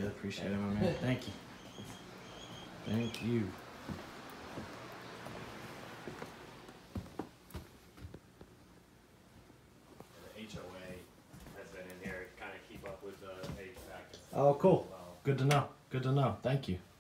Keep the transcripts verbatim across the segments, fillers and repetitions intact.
Appreciate it, my man. Thank you. Thank you. The H O A has been in here to kind of keep up with the H V A C. Oh, cool. Good to know. Good to know. Thank you.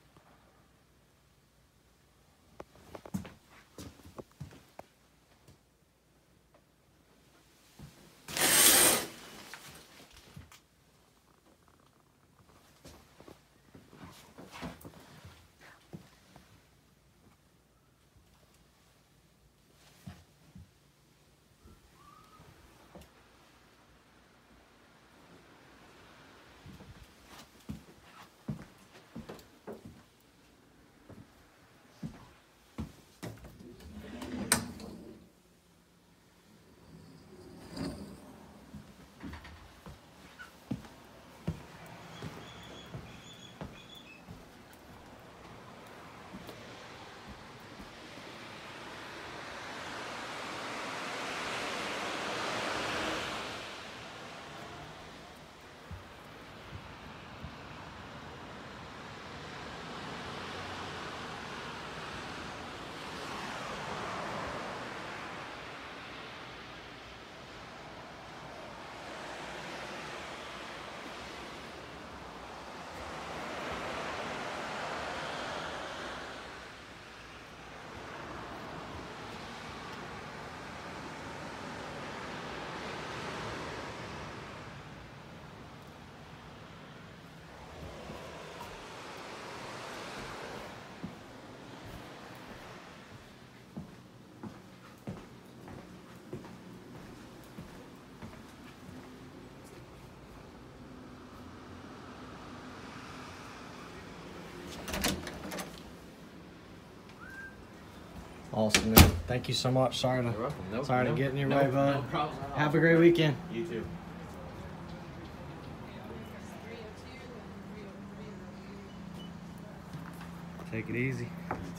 Awesome, man. Thank you so much. Sorry to, Nope, sorry no, to get in your no, way, bud. No problem. Have a great weekend. You too. Take it easy.